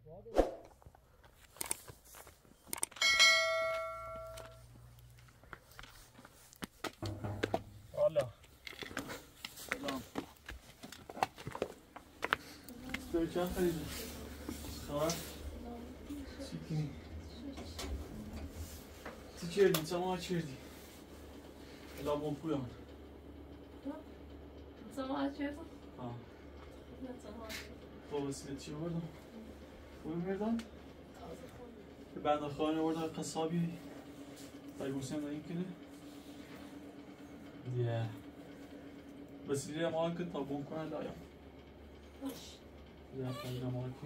حالا سلام توی چند خریدی؟ خبر؟ چی کنی؟ چی کردی؟ چه ما کردی؟ لابون پویان چه ما کردم؟ آه نه چه ما با وسیله چی بردم؟ پوی بردم؟ به بنده خانه بردم قصابی بایگوسیم داریم کنه؟ دیه وسیله ما که تا بون کنن لایم باش دیه خیلی ما که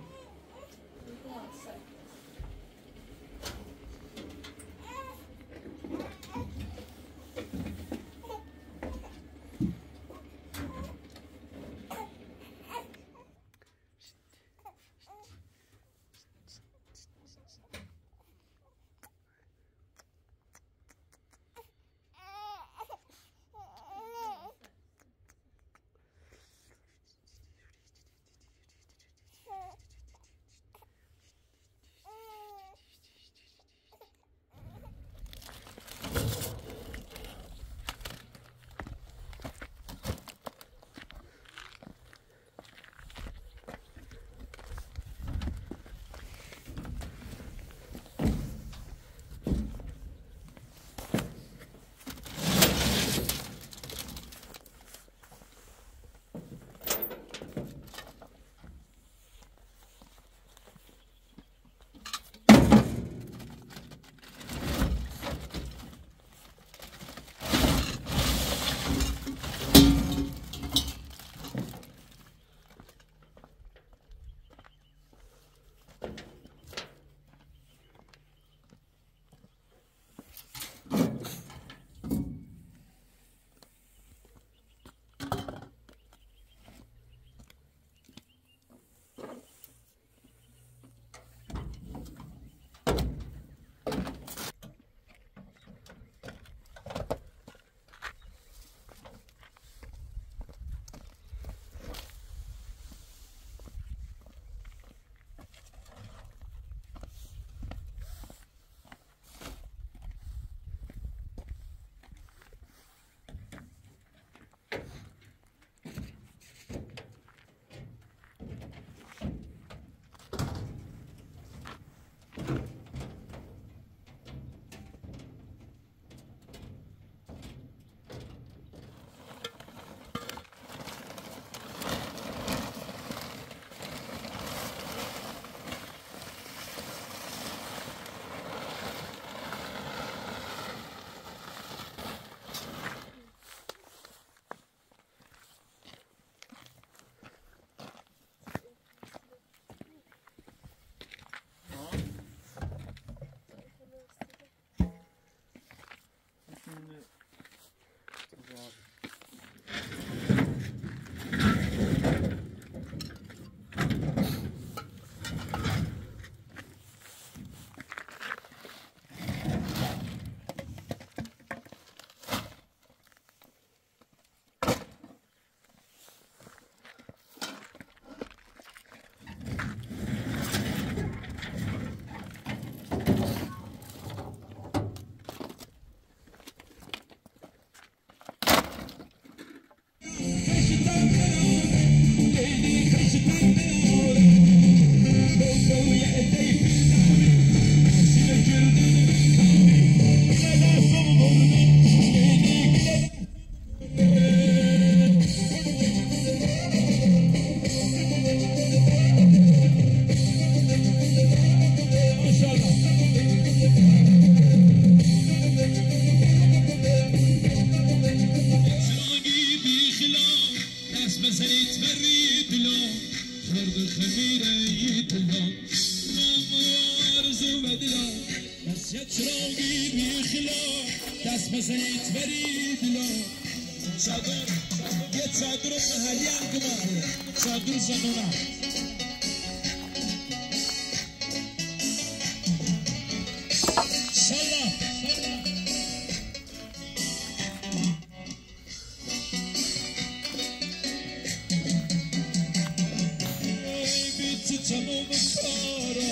تمام کار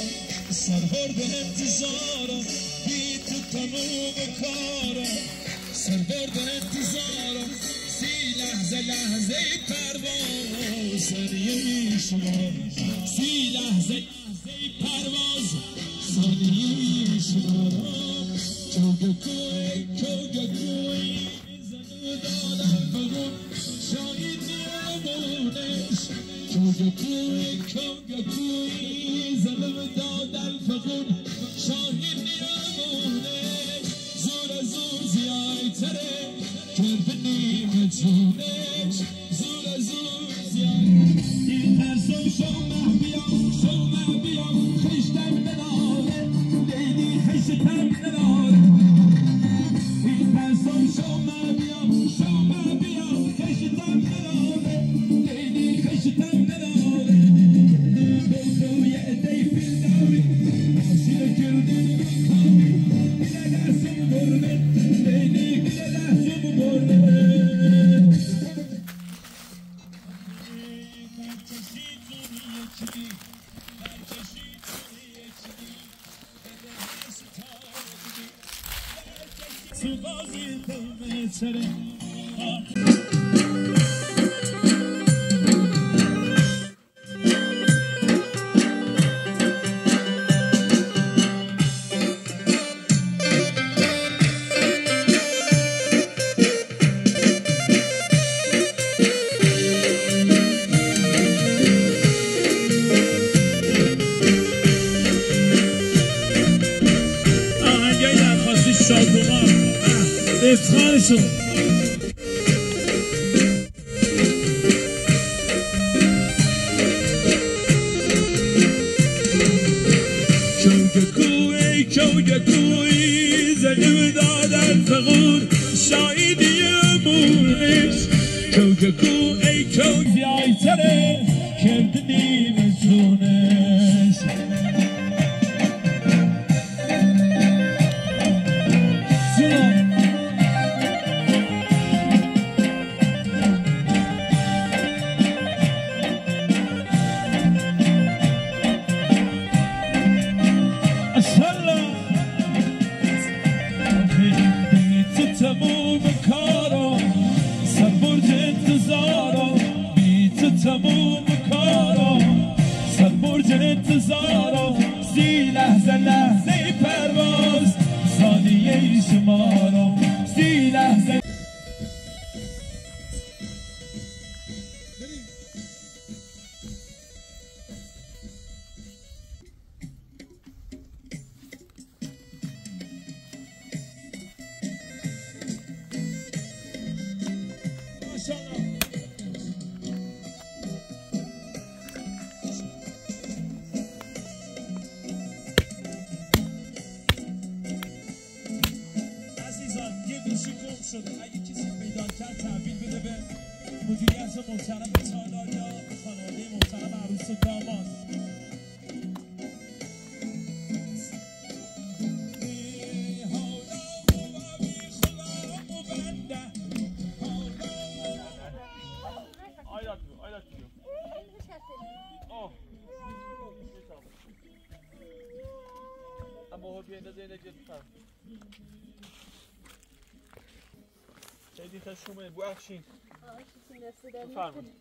سربرد انتظارم بی تو تموم کارم سربرد انتظارم سی لحظه لحظه پرواز ثانیه شما سی لحظه پرواز ثانیه شما چوگه کوی زنو دادم بگون شاید نمونش چوگه کوی زنو دادم بگون شاید نمونش زور زیادتره کرد نیمه جونش زور زیاد این ترسو شما بیام خشتم نداره لیلی خشتم نداره این ترسو شما بیام خشتم نداره لیلی خشتم نداره بلدوی ادهی فیلداوی عاشق کردی کامی بله لحظم برمه لیلی بله لحظم برمه افتخارشون کوگه کوی زنم دادن فقور شایدی مونش کوگه کوی بیای تره کردنی مجونش تموم کارم سربرج انتظارم سی لحظه لحظه پرواز ثانیه شمارم سی لحظه اگه کسی پیدا کرد تحویل بده به مدیریت محترم تالار یا خانواده محترم عروس و داماد خیلی خشومه بخشین بفرمایید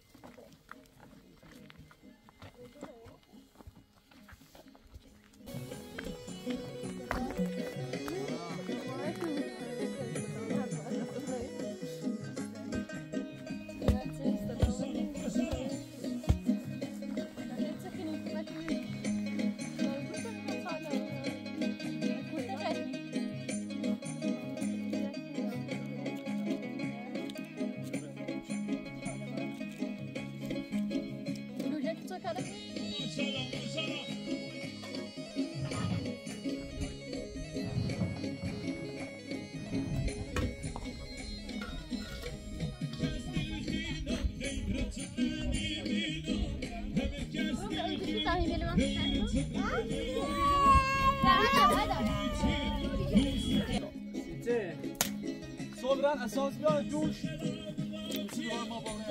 صبرا اساس بیار جوش ما با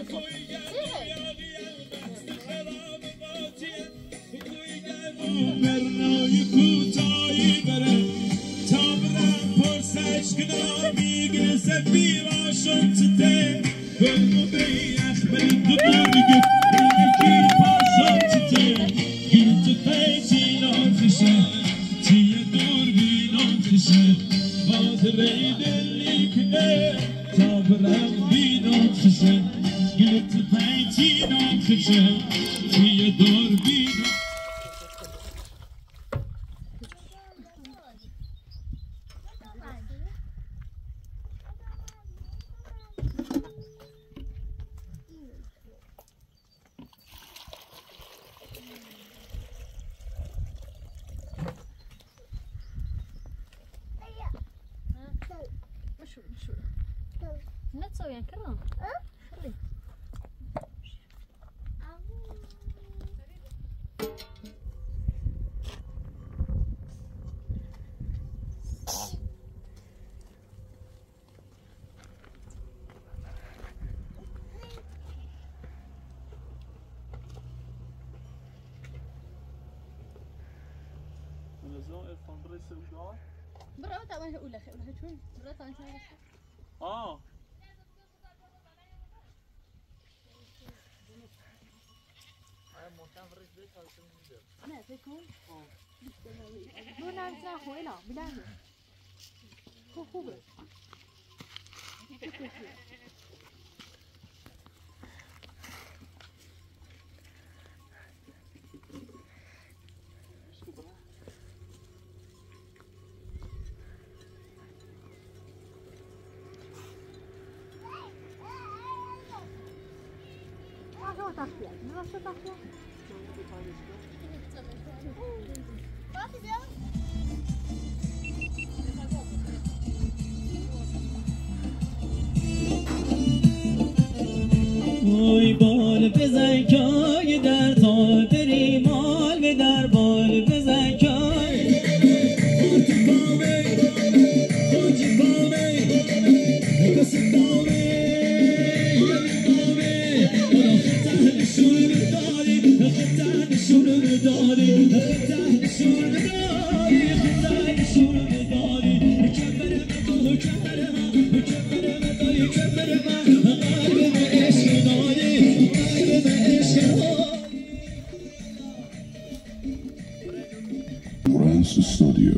اساس خشه توی دار بید لا تسوي يعني كرم خلي برا ما تعمل أولى خير ولا شو برا تعمل آه أنا تكون مو نانسا خوينا بلاه خوبه وای بال بزن که در تا دری مال به در بال بزن که Rance Studio.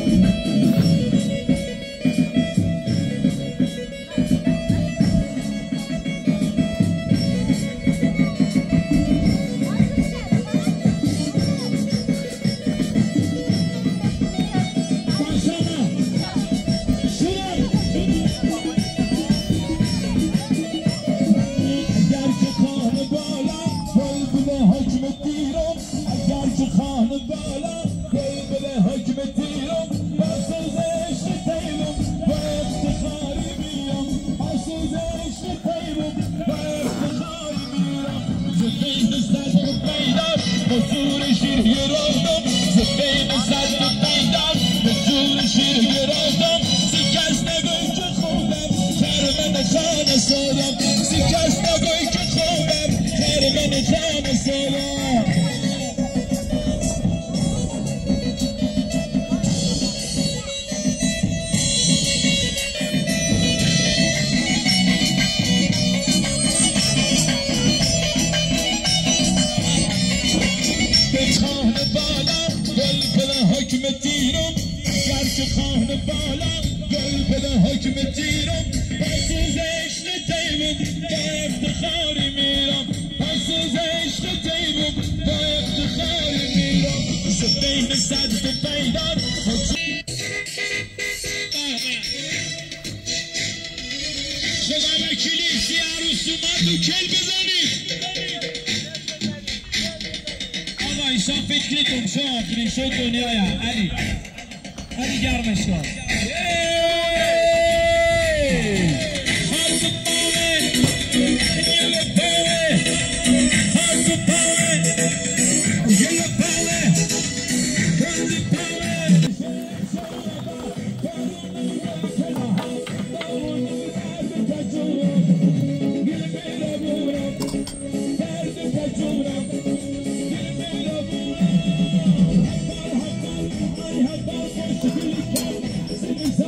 علی گرمش کن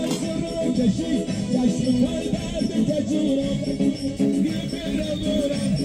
Yaşlı var derdi tecrübe, gibi bir ömür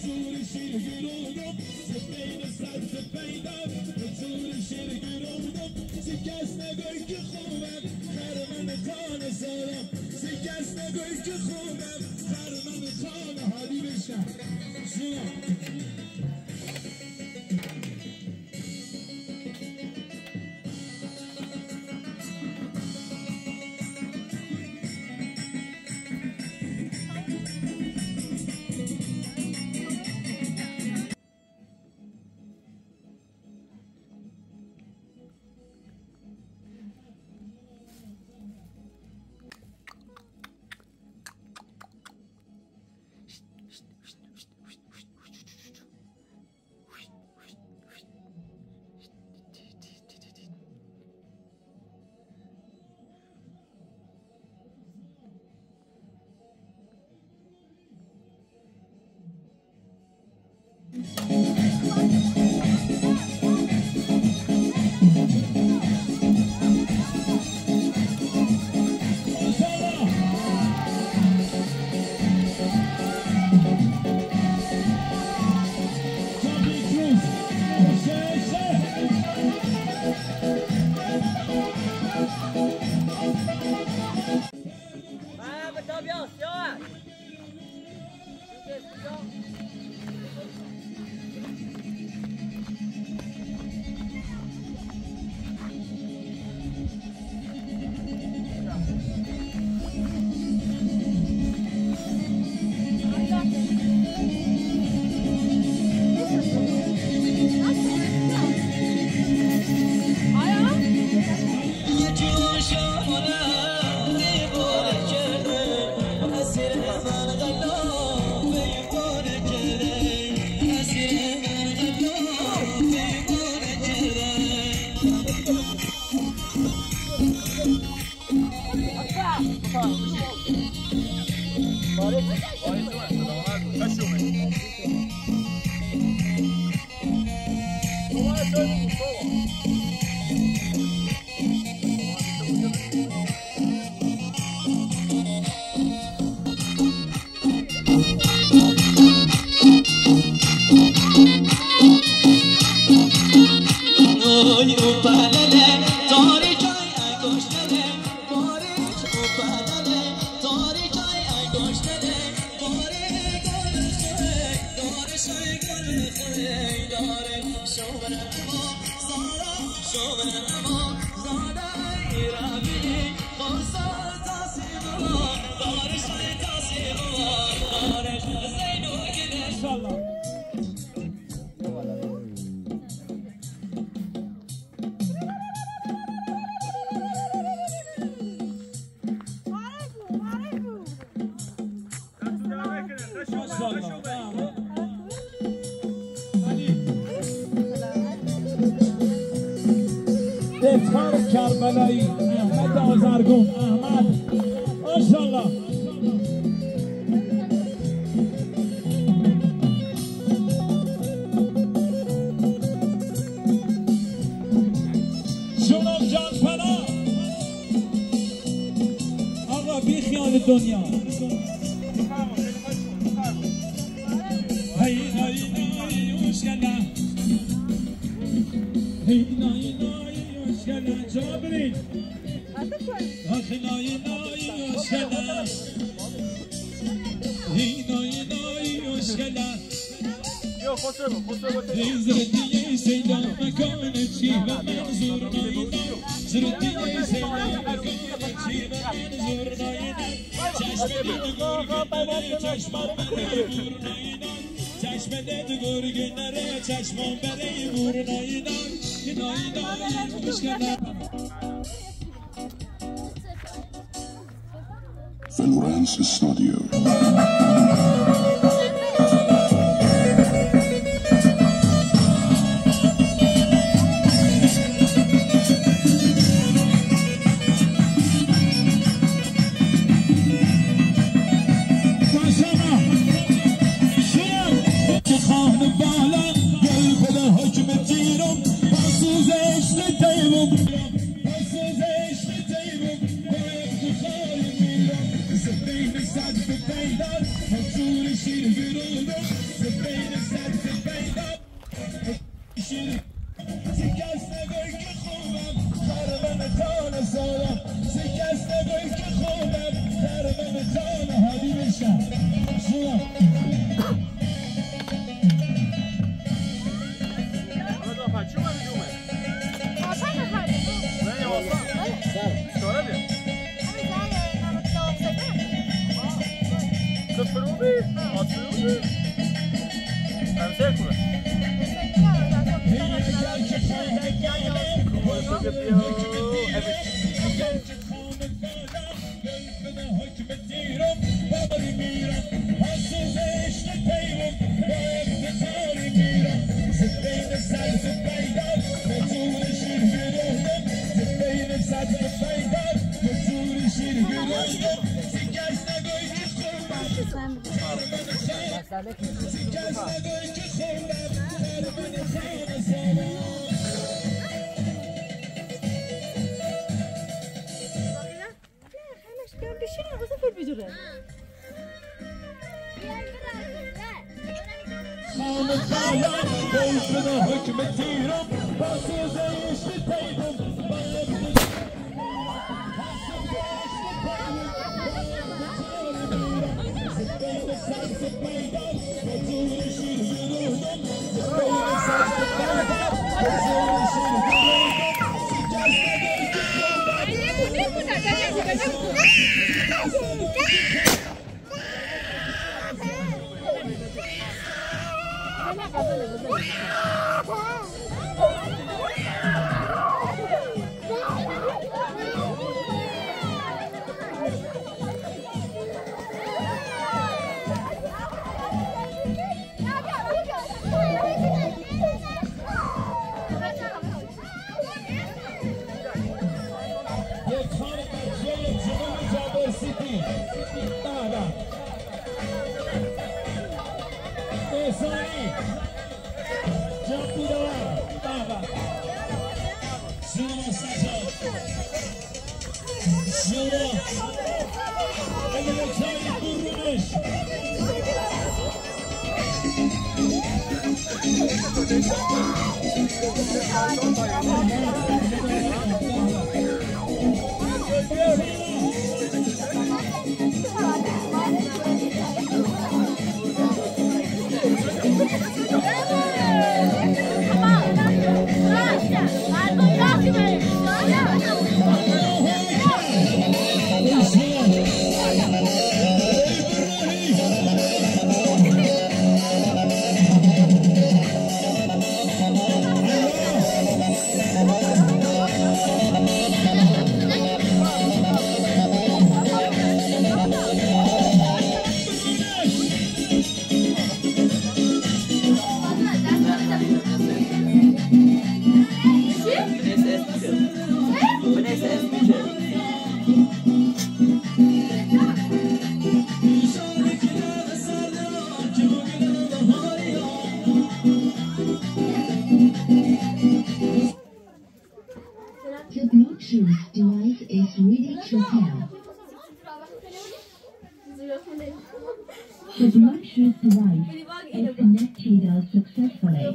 دفتر کربلایی احمد آزرگون احمد ماشاءالله شونم جان پناه آقا بی خیال دنیا هی نای نای اوشگله هی نای نای اوشگله جواب برید آخی نای نای اوشگله هی نای نای اوشگله هی زردیه سیدا مکان چی و منظور نایده زردیه سیدا مکان چی و منظور نایده چشم دگور گنره چشمان بره بور نایده چشم دگور گنره چشمان بره بور نایده نایده مشکله Valorance Studio. Sad for pain, The Bluetooth device is connected successfully.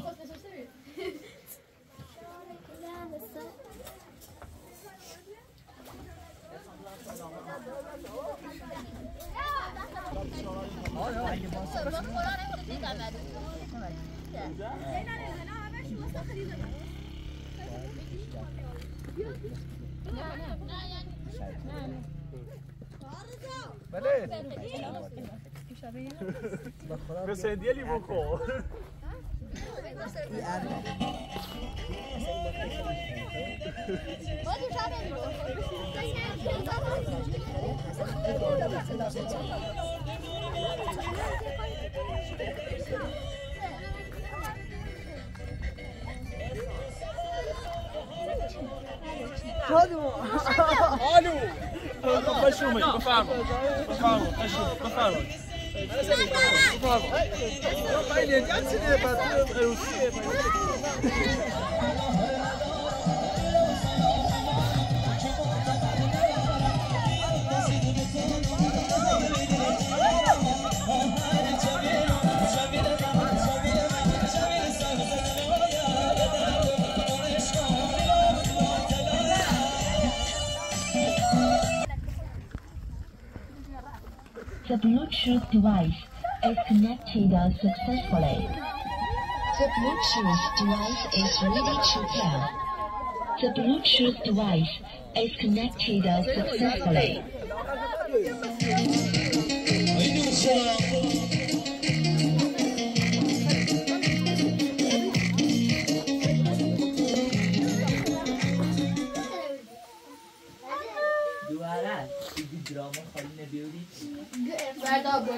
بس ديالي بوكو الو بفهمك بفهمك The Bluetooth device is connected successfully. The Bluetooth device is ready to pair. The Bluetooth device is connected successfully.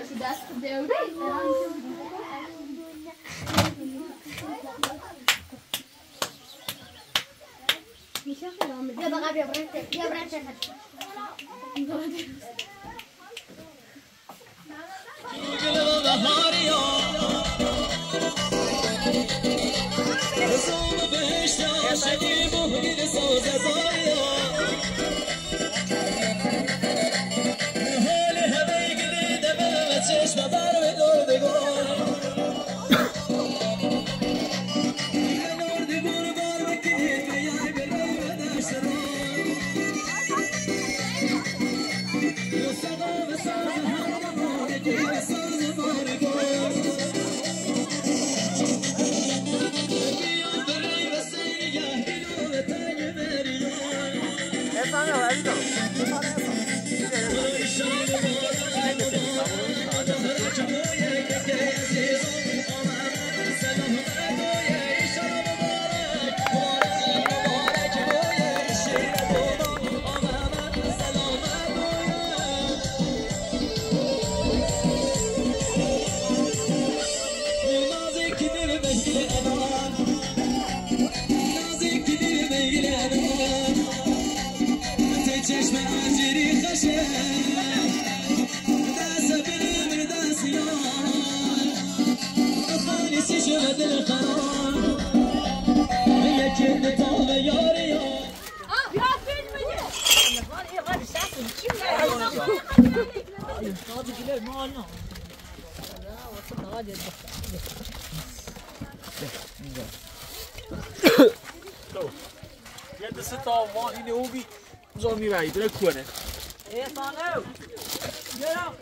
یه دسته تا ما اینه او بی بزار میبری بره کنه سانو برو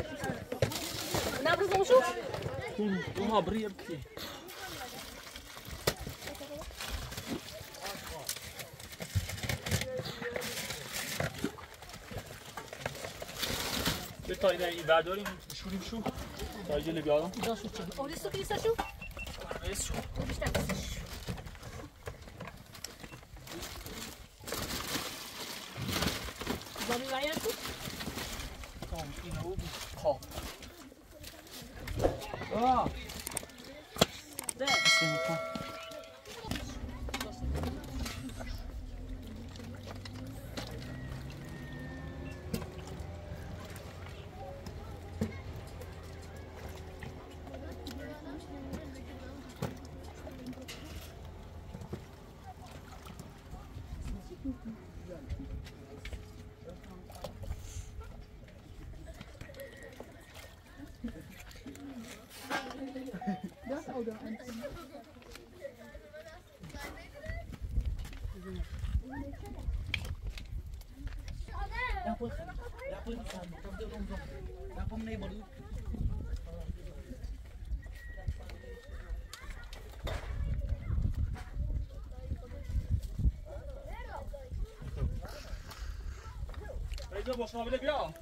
نبرو شو اونها بری بکی به تا این برداریم شوریم شو تا اینجا بیادم اولیستو کلیسا شو ایست شو زمین باید شو اینه او بی خواب اینجا باش نابله بیا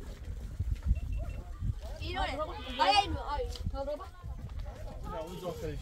اینو آیا اینو آیا نه اون داخلش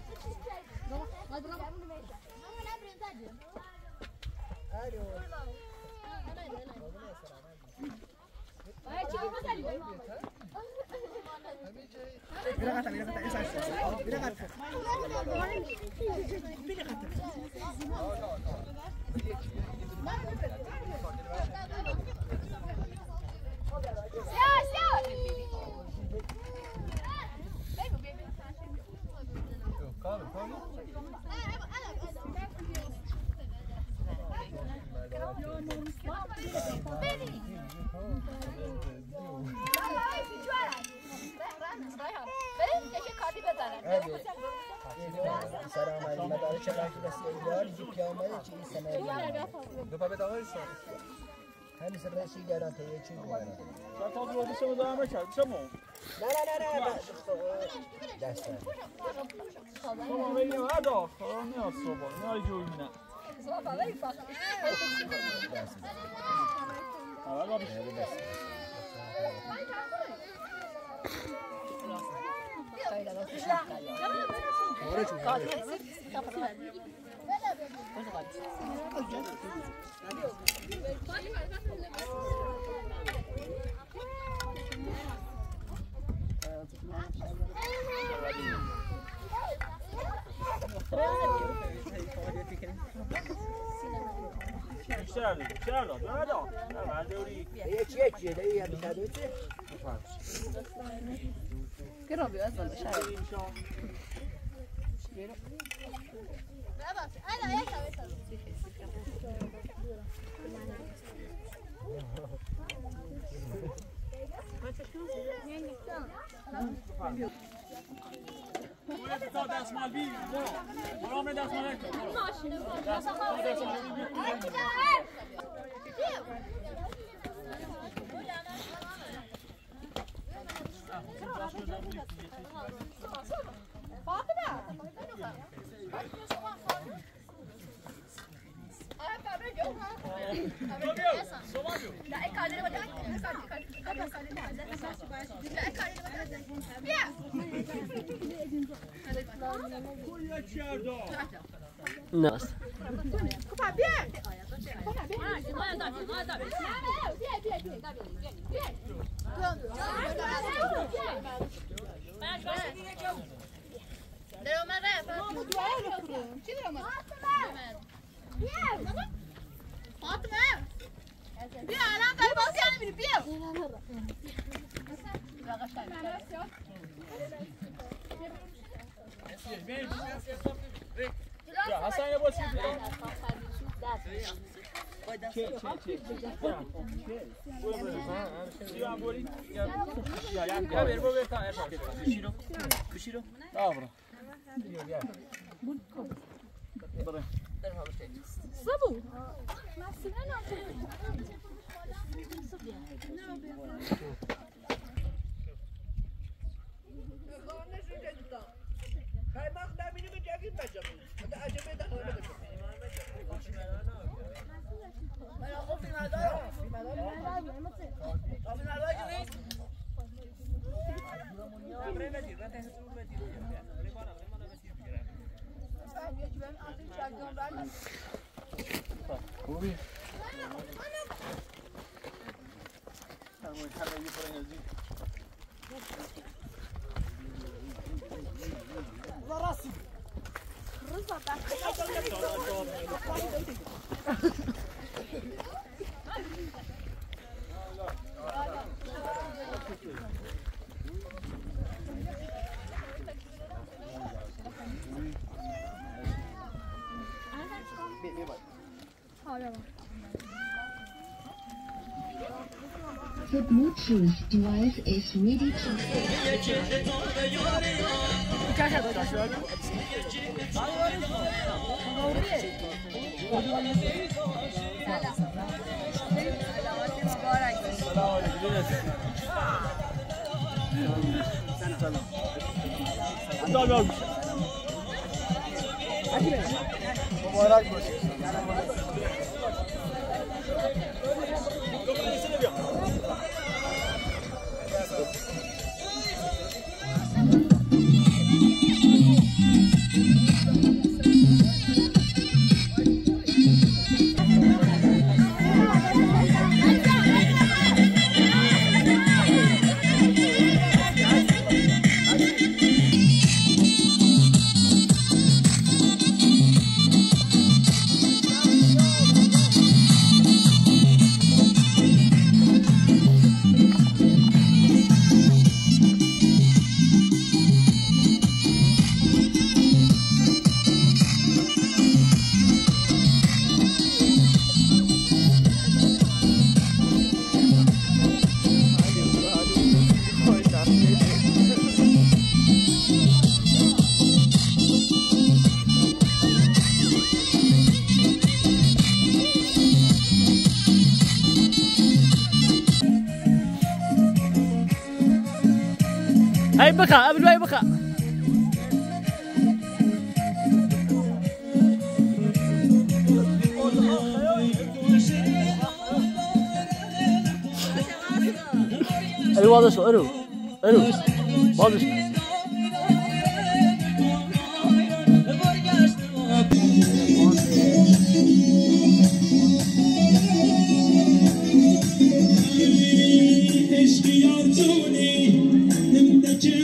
سلام علیکم مدار چراغی رسیدار پیامبر چی سناریو دو پا بداهش همین سرشی گران تو چی میگن تا دو روز شما دارم کرد شما نه دست شما میگم ادا نه صبح نه جوی نه صبح ولی فقط اول بیشتر Che robi adesso? Nossa. The Bluetooth device is ready to أي بكا قبل أي بكا أيوة هذا شو أرو هذا شو Eşkıya tuni, hem de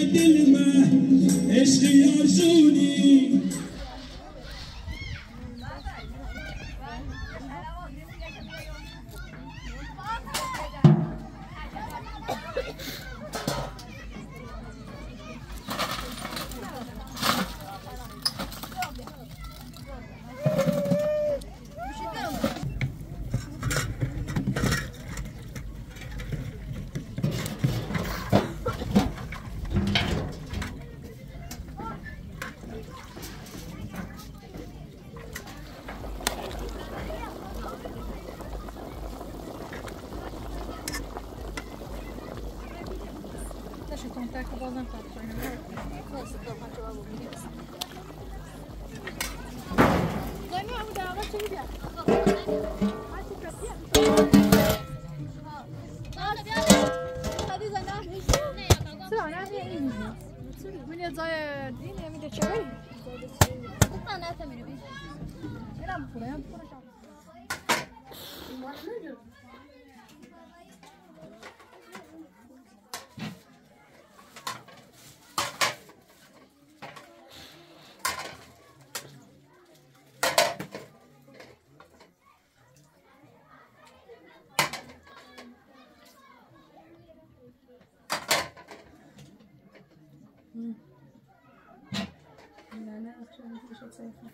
که بازم تاپشون زنی همون در آقا چه میگه؟ من یه جای دین یه میده چه بایی؟ من نه تمیره بید میرم بخوره هم بخوره شما نه اخشان میشه سیفه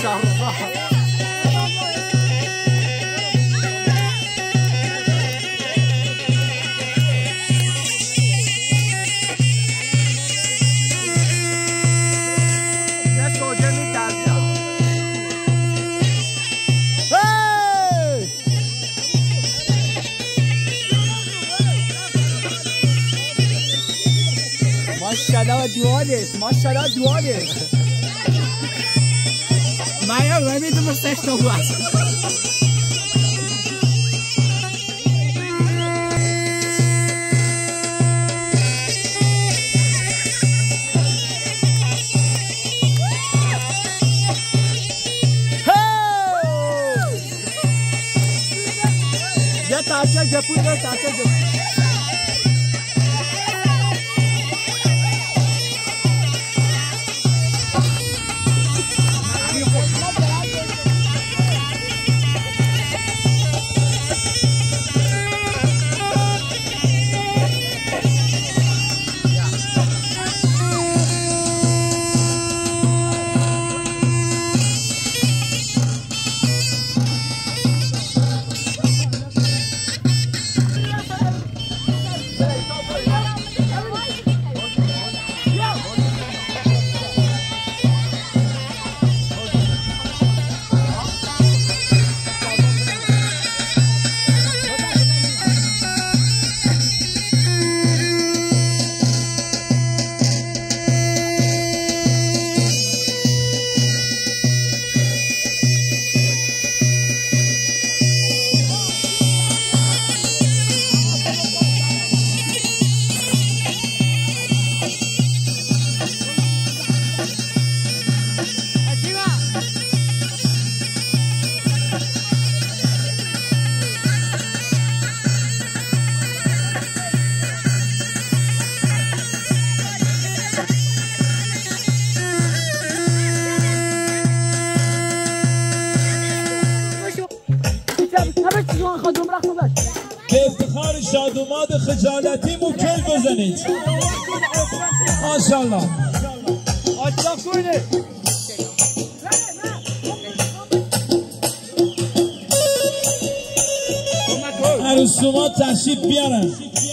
شهر ماشاءالله دوالش ماشاءالله دوالش مایا ولی مستش تو هست یا تاچه جپون یا تاچه جپون به افتخار شادوماد خجالتی موکل بزنید ماشاءالله عروسومات تشریف بیارن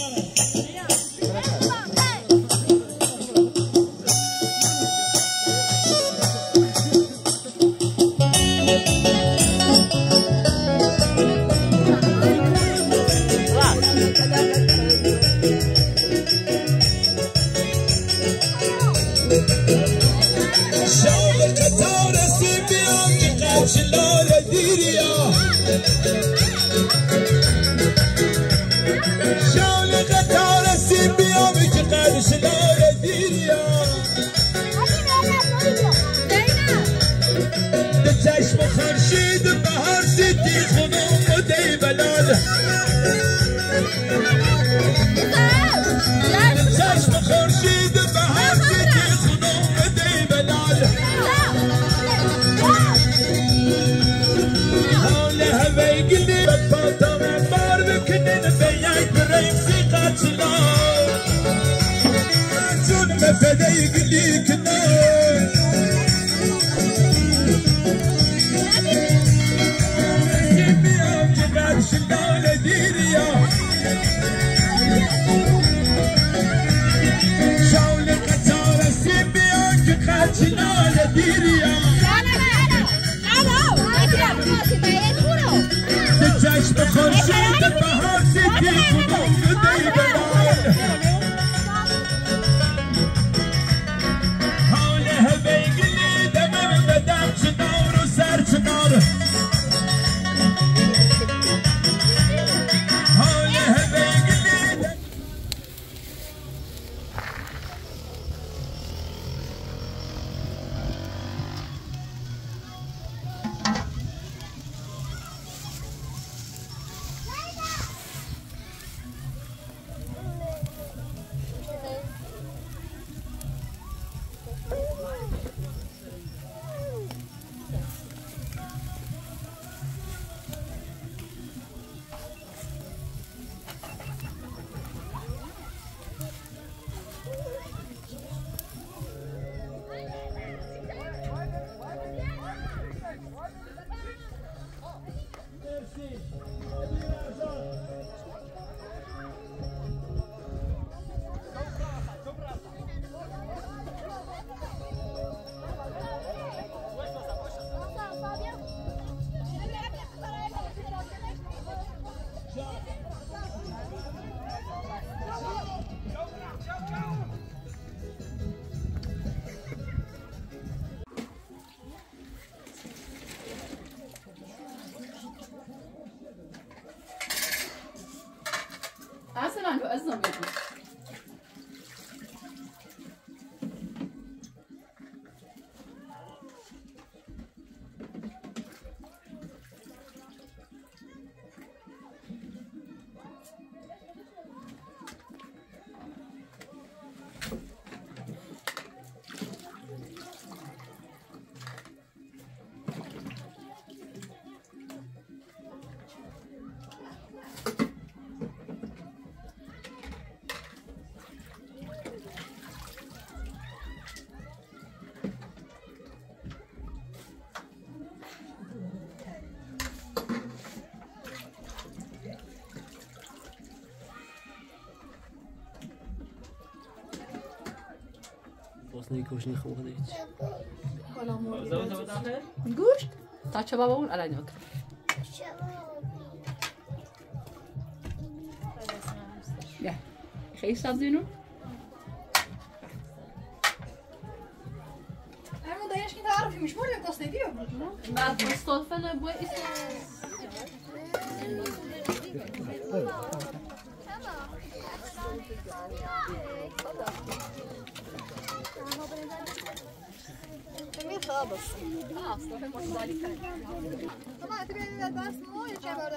چشم خورشید بهار سیدی خونم و دی بلال چشم خورشید بهار سیدی خونم و دی بلال حال هوای گلی بپاتم بار بکنن بیای بریم فی قتلا جون مفدی گلی کنن شلال ديريا شاول قطار سيبيانك قد شلال ديريا تجاش خورشید بهار سیدی خونم دی بلال حال گوشت خوردید گوشت تا چه بابا اون الان نکن بیا خیلی سبزی نون اما دایش که تعرفی مش مورد قصدی دیو بعد مستوفن بو خلاص طبعا تبي بس مو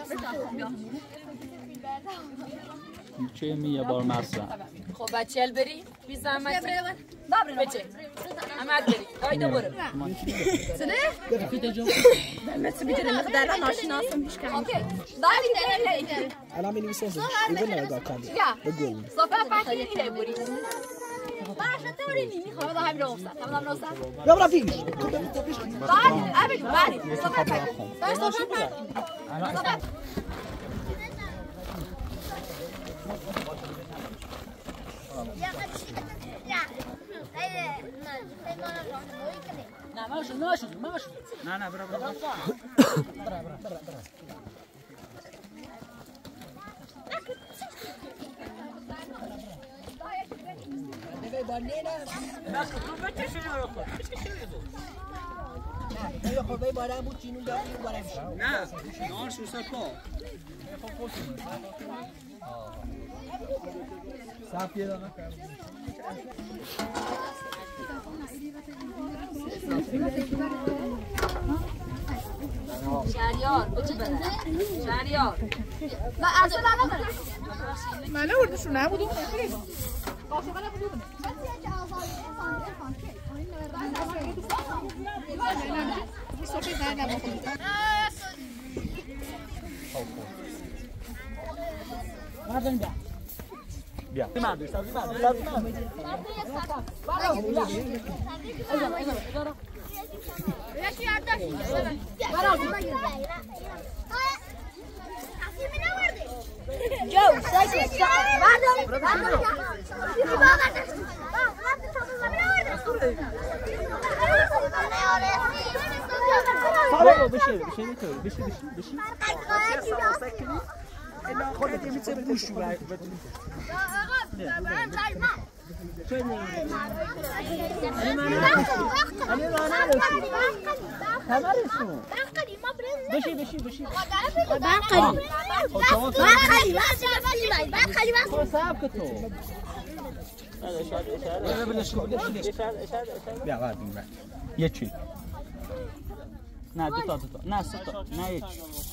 چه می یه بار مرسا خب بچه‌ل بری بی زحمت بچه احمد بری قایدا برو سنه مثل بیتره مقدار ناشناسم پیش کنم اوکی داری داری الان می نویسم ایول نگاه کردی بگو صفحه پاکی نیه بری باشه توری نی خب همین رو افتاد تمام راست یا برا پیش داری ابد بری صفحه پاکی داری صفحه پاکی نه برا شهریار بچه بره شهریار نه اصلا نداره من نوردشون نبودم بیا یکی نه دو تا نه سه تا نه یک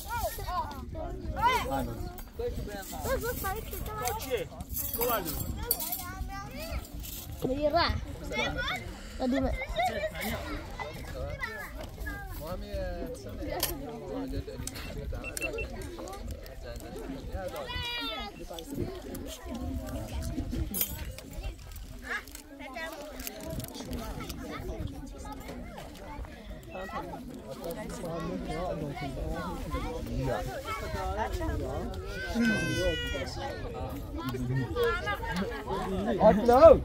Atla.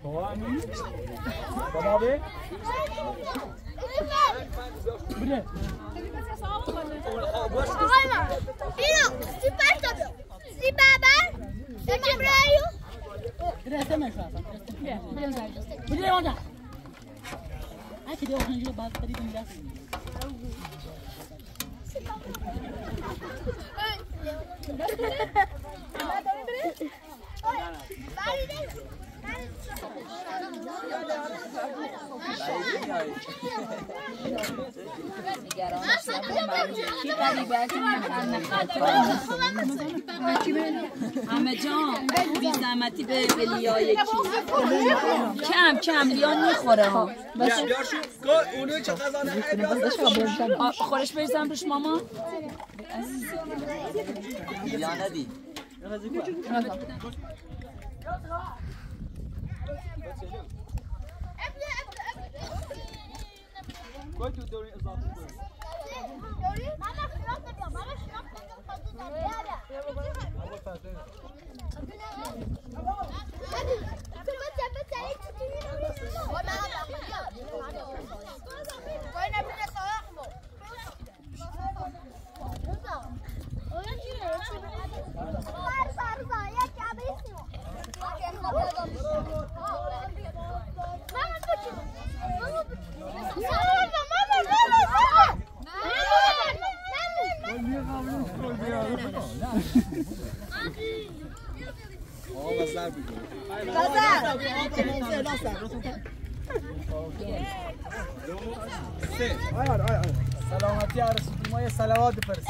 Baba abi. Bu ne? همه جان بی زحمتی به لیا یکی کم لیان میخوره ها اونو چه قضانه خورش بریزم روش ماما لیا ندی Koy دوری اضافه کن. ماما سلامتی عرصی ما یه صلوات بفرست.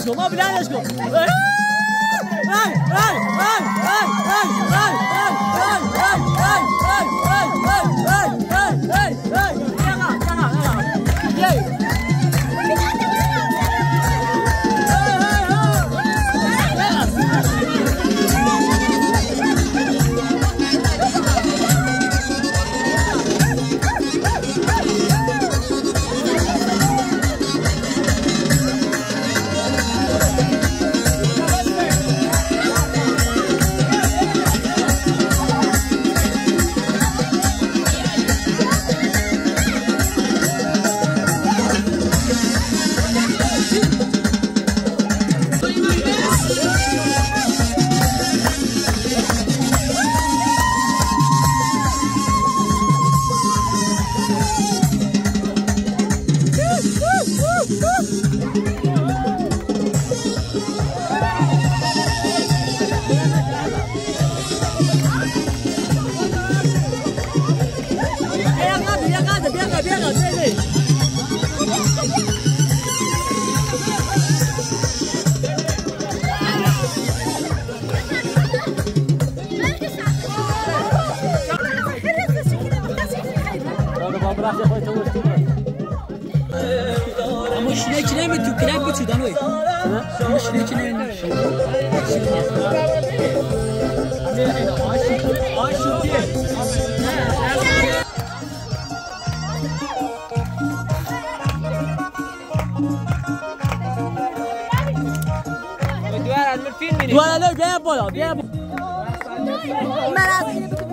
کن ما بلندش کن دوباره بیا بالا بیا من از این بگم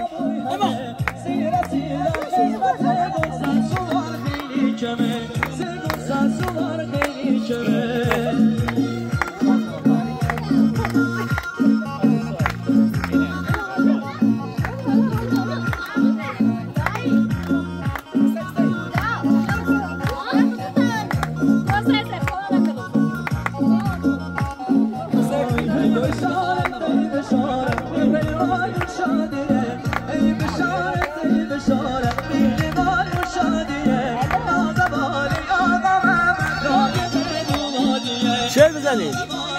شعر بزنید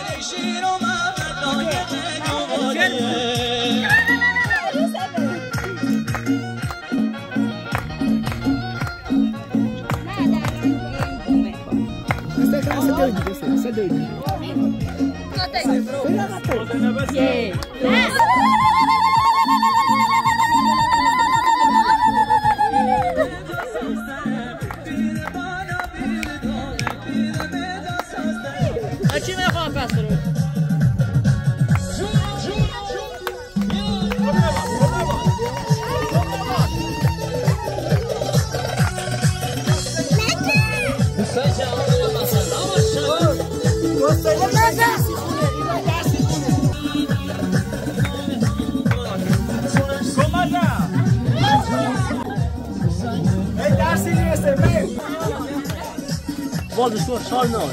بازش کن شال نه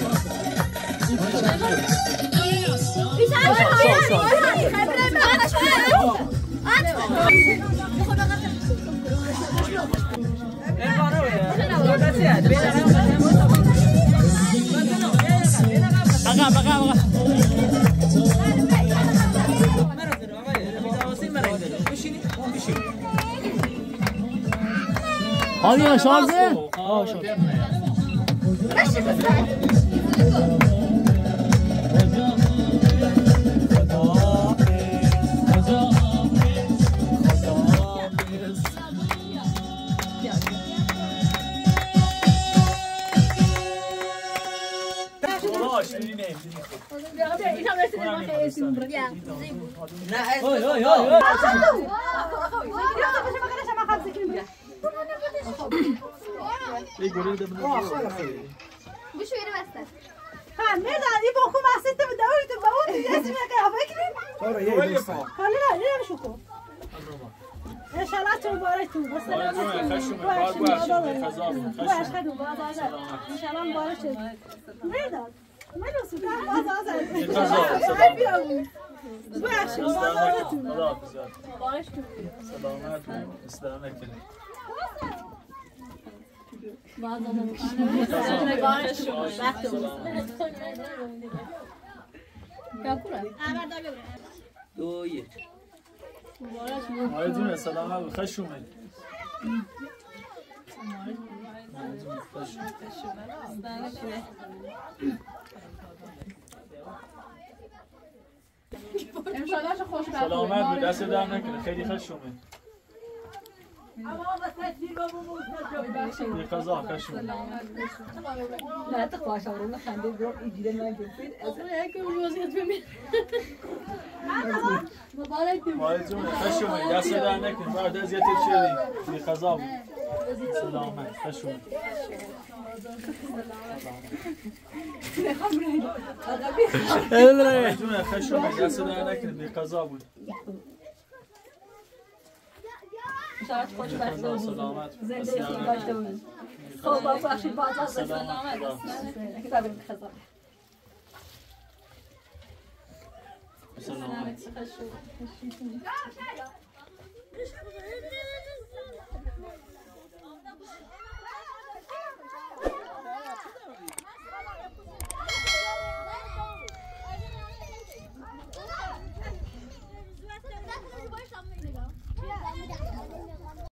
هادی شال ده دو یک آقای جون سلام خوش اومد سلامت به دست در نکنه خیلی خوش اومد یه قضا خوش اومد نه تخواش آورم خنده برام اینجوری نگفتید یکی وضعیت ببین آقای جون خوش اومد دست در نکنه بعد اذیتت شدیم یه قضا بود سلامت خوش اومد آقای جون خوش اومد دست در نکنه بی قضا بود سلامت زندگی داشته باشید خب بخشید باز سلامت کتابم خزانه سلامت